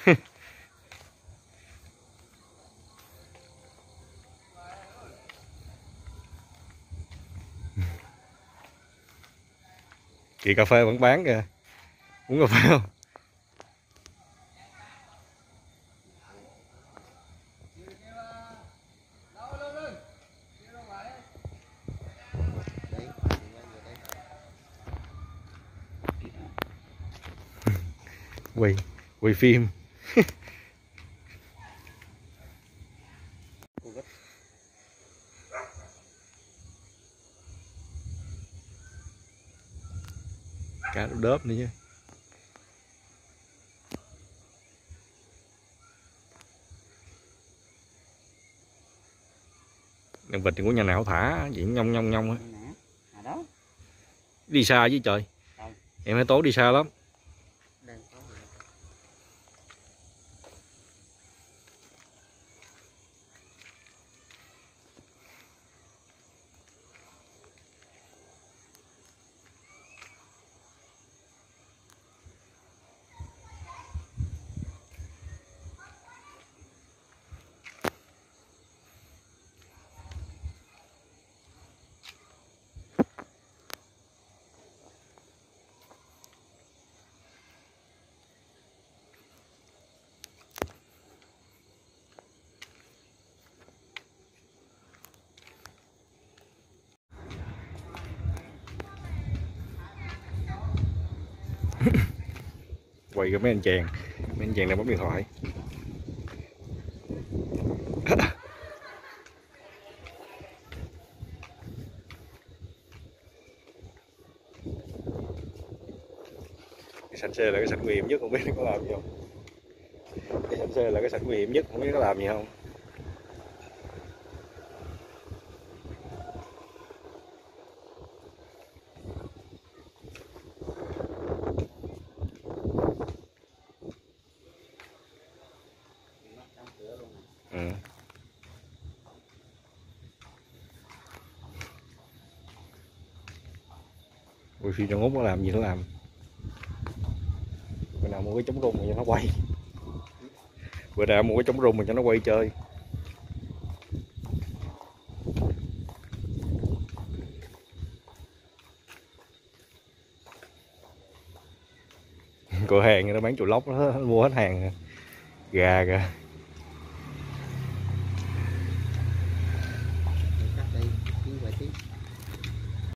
Chị cà phê vẫn bán kìa, uống cà phê không? Quay phim. Cá đớp nữa chứ. Con vịt thì của nhà nào thả gì nhông nhông nhông á. Đi xa với trời. Em thấy tối đi xa lắm. Quay cho mấy anh chàng đang bấm điện thoại. Cái sạch xe là cái sạch nguy hiểm nhất, không biết nó có làm gì không. Cái sạch xe là cái sạch nguy hiểm nhất, không biết nó làm gì không. Ừ. Quay phim cho ngút nó làm gì nó làm. Bữa nào mua cái chống rung mà cho nó quay. Bữa nào mua cái chống rung mà cho nó quay chơi. Cửa hàng nó bán chuột lóc nó mua hết hàng gà kìa.